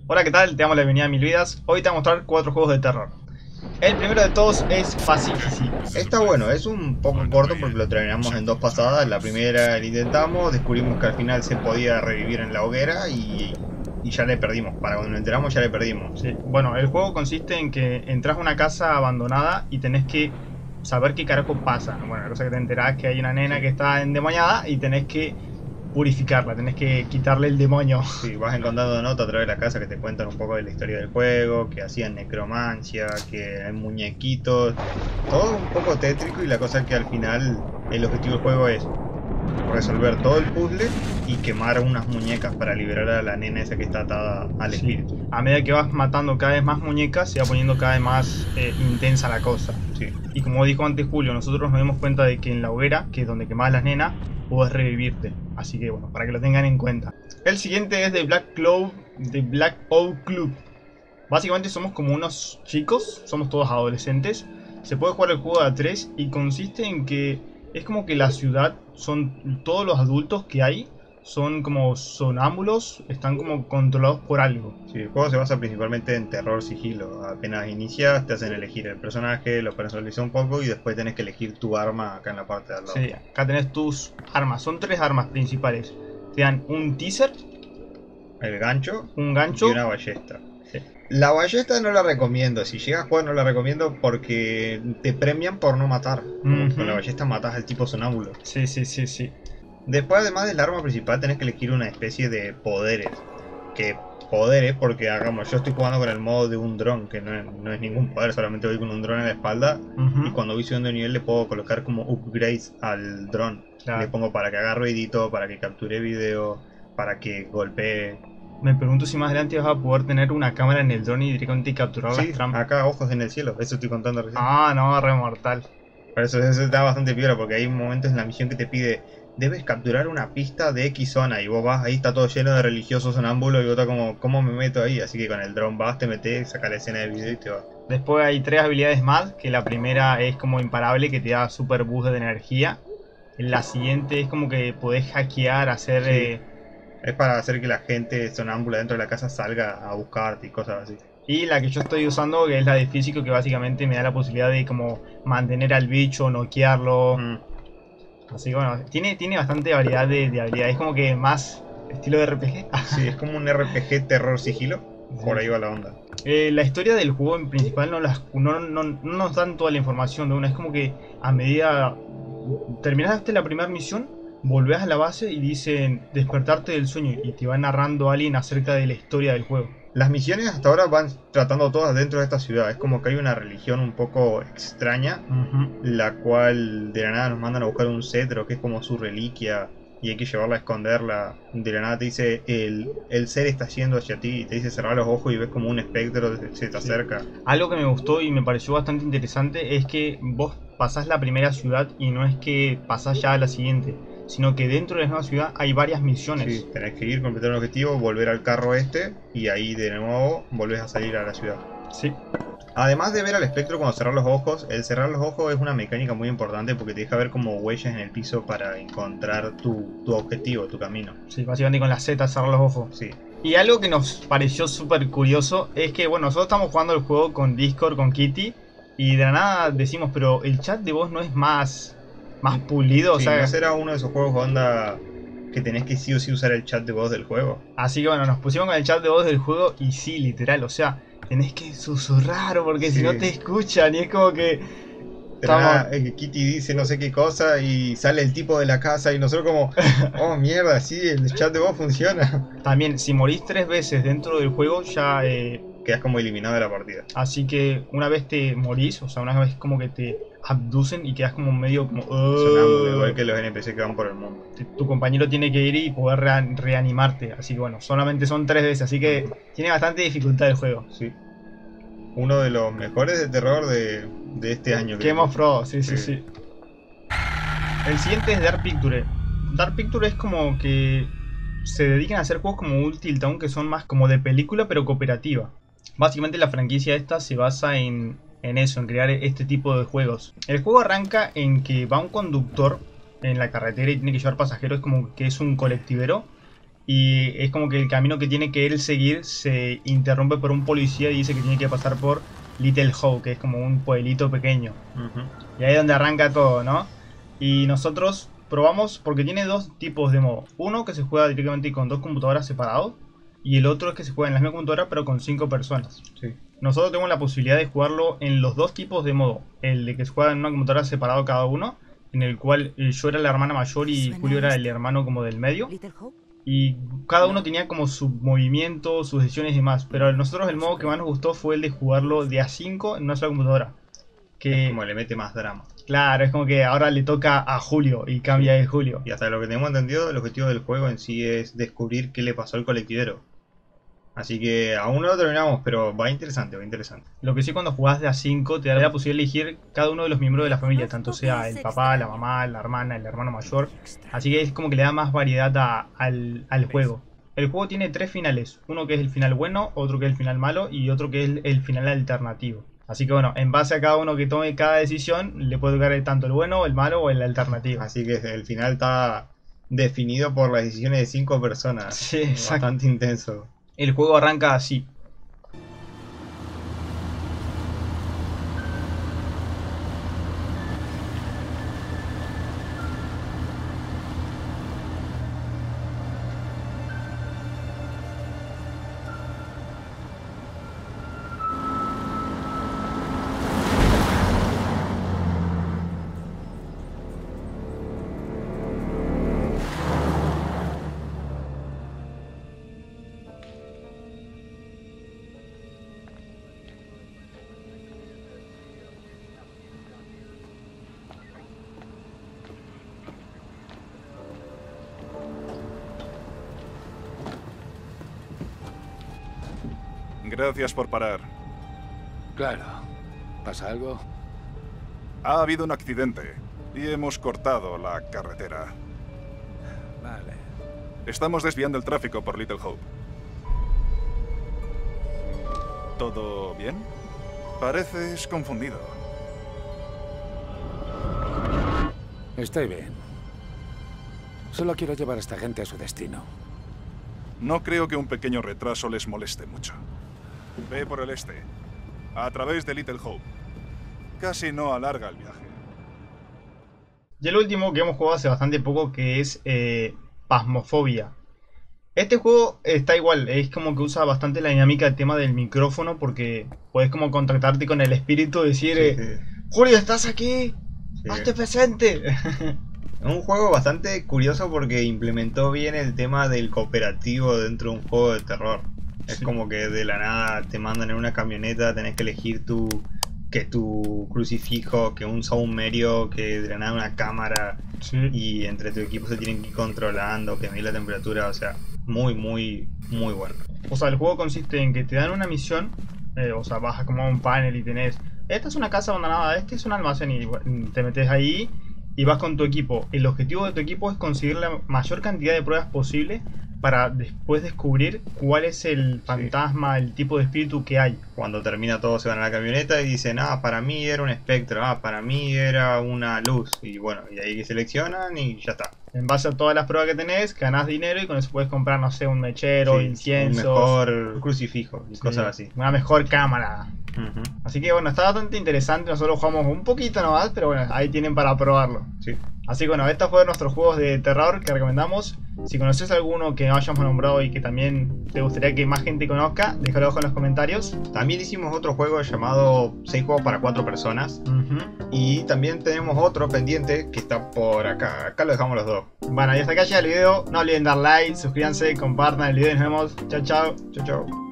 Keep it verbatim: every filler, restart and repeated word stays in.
Hola, ¿qué tal? Te damos la bienvenida a Mil Vidas. Hoy te voy a mostrar cuatro juegos de terror. El primero de todos es Pacifici. Está bueno, es un poco corto porque lo terminamos en dos pasadas. La primera la intentamos, descubrimos que al final se podía revivir en la hoguera y, y ya le perdimos. Para cuando nos enteramos ya le perdimos. Sí. Bueno, el juego consiste en que entras a una casa abandonada y tenés que saber qué carajo pasa. Bueno, la cosa que te enterás es que hay una nena Sí. que está endemoniada y tenés que purificarla, tenés que quitarle el demonio. Sí, vas encontrando notas a través de la casa que te cuentan un poco de la historia del juego, que hacían necromancia, que hay muñequitos, todo un poco tétrico, y la cosa es que al final el objetivo del juego es resolver todo el puzzle y quemar unas muñecas para liberar a la nena esa que está atada al Sí. espíritu. A medida que vas matando cada vez más muñecas, se va poniendo cada vez más eh, intensa la cosa. Sí. Y como dijo antes Julio, nosotros nos dimos cuenta de que en la hoguera, que es donde quemabas las nenas, podés revivirte. Así que bueno, para que lo tengan en cuenta. El siguiente es de Black Cloud, de Black Oak Club. Básicamente somos como unos chicos, somos todos adolescentes. Se puede jugar el juego de a tres y consiste en que es como que la ciudad son todos los adultos que hay. Son como sonámbulos, están como controlados por algo. Sí, el juego se basa principalmente en terror sigilo. Apenas inicias, te hacen elegir el personaje, lo personalizas un poco y después tenés que elegir tu arma acá en la parte de al lado. Sí, acá tenés tus armas. Son tres armas principales. Te dan un teaser, El gancho un y gancho. una ballesta. Sí. La ballesta no la recomiendo. Si llegas a jugar no la recomiendo porque te premian por no matar. Ujú. Con la ballesta matas al tipo sonámbulo. Sí, sí, sí, sí. Después, además del arma principal, tenés que elegir una especie de poderes. Que poderes, porque hagamos, yo estoy jugando con el modo de un dron, que no es, no es ningún poder, solamente voy con un dron en la espalda. Ujú. Y cuando voy subiendo de nivel le puedo colocar como upgrades al dron. Claro. Le pongo para que haga ruidito, para que capture video, para que golpee. Me pregunto si más adelante vas a poder tener una cámara en el drone y directamente capturar Sí, las trampas. acá ojos en el cielo, eso estoy contando recién. Ah, no, re mortal. Por eso, eso está bastante piola, porque hay momentos en la misión que te pide: debes capturar una pista de X zona, y vos vas, ahí está todo lleno de religiosos sonámbulos, y vos estás como, ¿cómo me meto ahí? Así que con el dron vas, te metes, sacas la escena de video y te vas. Después hay tres habilidades más, que la primera es como imparable, que te da super boost de energía. La siguiente es como que podés hackear, hacer... Sí. eh, Es para hacer que la gente sonámbula dentro de la casa salga a buscarte y cosas así. Y la que yo estoy usando, que es la de físico, que básicamente me da la posibilidad de como mantener al bicho, noquearlo. Mm. Así que bueno, tiene, tiene bastante variedad de, de habilidades, como que más estilo de R P G. Sí, es como un R P G terror sigilo, por Sí. ahí va la onda. Eh, la historia del juego en principal no, las, no, no, no nos dan toda la información de una. Es como que a medida terminaste la primera misión, volvés a la base y dicen despertarte del sueño y te va narrando alguien acerca de la historia del juego. Las misiones hasta ahora van tratando todas dentro de esta ciudad. Es como que hay una religión un poco extraña, Ujú. la cual de la nada nos mandan a buscar un cetro, que es como su reliquia, y hay que llevarla a esconderla. De la nada te dice, el, el ser está yendo hacia ti, y te dice cerrar los ojos y ves como un espectro se te Sí. acerca. Algo que me gustó y me pareció bastante interesante es que vos pasás la primera ciudad y no es que pasás ya a la siguiente, sino que dentro de la misma ciudad hay varias misiones. Sí, tenés que ir, completar un objetivo, volver al carro este, y ahí de nuevo volvés a salir a la ciudad. Sí. Además de ver al espectro cuando cerrar los ojos, el cerrar los ojos es una mecánica muy importante porque te deja ver como huellas en el piso para encontrar tu, tu objetivo, tu camino. Sí, básicamente con la Z cerrar los ojos. Sí, Y algo que nos pareció súper curioso es que, bueno, nosotros estamos jugando el juego con Discord, con Kitty, y de la nada decimos, pero el chat de voz no es más, más pulido, o sí, sea, ¿no será uno de esos juegos onda que tenés que sí o sí usar el chat de voz del juego? así que bueno, nos pusimos con el chat de voz del juego y sí, literal, o sea, tenés que susurrar porque si Sí. no te escuchan y es como que... De la Estamos- nada, eh, Kitty dice no sé qué cosa y sale el tipo de la casa y nosotros como, oh mierda, sí, el chat de voz funciona. También, si morís tres veces dentro del juego, ya... eh, Quedas como eliminado de la partida. así que una vez te morís, o sea, una vez como que te abducen y quedas como medio como... Sonámbulo, "Uh". igual que los N P C que van por el mundo. Tu compañero tiene que ir y poder rea- reanimarte. Así que bueno, solamente son tres veces, así que tiene bastante dificultad el juego. Sí. Uno de los mejores de terror de, de este año. Que creo. hemos probado, sí, sí, Sí. sí. El siguiente es Dark Picture. Dark Picture es como que se dedican a hacer juegos como Until Dawn que son más como de película pero cooperativa. Básicamente la franquicia esta se basa en, en eso, en crear este tipo de juegos. El juego arranca en que va un conductor en la carretera y tiene que llevar pasajeros, es como que es un colectivero. y es como que el camino que tiene que él seguir se interrumpe por un policía y dice que tiene que pasar por Little Hope, que es como un pueblito pequeño. Uh-huh. Y ahí es donde arranca todo, ¿no? Y nosotros probamos porque tiene dos tipos de modo. Uno que se juega directamente con dos computadoras separados y el otro es que se juega en la misma computadora pero con cinco personas. Sí. Nosotros tenemos la posibilidad de jugarlo en los dos tipos de modo. El de que se juega en una computadora separado cada uno, en el cual yo era la hermana mayor y Julio era el hermano como del medio. Y cada uno tenía como su movimiento, sus decisiones y demás. Pero a nosotros el modo que más nos gustó fue el de jugarlo de a cinco en una sola computadora. Que es como le mete más drama. Claro, es como que ahora le toca a Julio y cambia de Julio. Y hasta lo que tenemos entendido, el objetivo del juego en sí es descubrir qué le pasó al colectivero. Así que aún no lo terminamos, pero va interesante, va interesante. Lo que sí, cuando jugás de a cinco te da la posibilidad de elegir cada uno de los miembros de la familia, tanto sea el papá, la mamá, la hermana, el hermano mayor. Así que es como que le da más variedad a, al, al juego. El juego tiene tres finales, uno que es el final bueno, otro que es el final malo y otro que es el, el final alternativo. Así que bueno, en base a cada uno que tome cada decisión, le puede tocar tanto el bueno, el malo o el alternativo. Así que el final está definido por las decisiones de cinco personas. Sí, exacto. Bastante intenso. El juego arranca así. Gracias por parar. Claro. ¿Pasa algo? Ha habido un accidente y hemos cortado la carretera. Vale. Estamos desviando el tráfico por Little Hope. ¿Todo bien? Pareces confundido. Estoy bien. Solo quiero llevar a esta gente a su destino. No creo que un pequeño retraso les moleste mucho. Ve por el este, a través de Little Hope. Casi no alarga el viaje. Y el último que hemos jugado hace bastante poco, que es eh, Phasmophobia. Este juego está igual, es como que usa bastante la dinámica del tema del micrófono, porque puedes como contactarte con el espíritu y decir, sí, sí. Julio, ¿estás aquí? Sí. ¡Hazte presente! Es un juego bastante curioso porque implementó bien el tema del cooperativo dentro de un juego de terror. Es sí. como que de la nada te mandan en una camioneta, tenés que elegir tu, que tu crucifijo, que un saumerio, que de la nada una cámara. Sí. Y entre tu equipo se tienen que ir controlando, que medir la temperatura, o sea, muy, muy, muy bueno. O sea, el juego consiste en que te dan una misión, eh, o sea, vas como a un panel y tenés, esta es una casa abandonada, este es un almacén y te metes ahí y vas con tu equipo. El objetivo de tu equipo es conseguir la mayor cantidad de pruebas posible para después descubrir cuál es el fantasma, sí. el tipo de espíritu que hay. Cuando termina todo se van a la camioneta y dicen, ah, para mí era un espectro, ah, para mí era una luz. Y bueno, y ahí seleccionan y ya está. En base a todas las pruebas que tenés, ganás dinero y con eso puedes comprar, no sé, un mechero, sí, inciensos, un mejor crucifijo y sí, cosas así. Una mejor cámara. Uh-huh. Así que bueno, está bastante interesante. Nosotros jugamos un poquito nomás, pero bueno, ahí tienen para probarlo. Sí. Así que bueno, estos fueron nuestros juegos de terror que recomendamos. Si conoces alguno que no hayamos nombrado y que también te gustaría que más gente conozca, déjalo abajo en los comentarios. También hicimos otro juego llamado seis juegos para cuatro personas. Uh-huh. Y también tenemos otro pendiente que está por acá. Acá lo dejamos los dos. Bueno, y hasta acá llega el video. No olviden dar like, suscríbanse, compartan el video y nos vemos. Chao, chao. Chao, chao.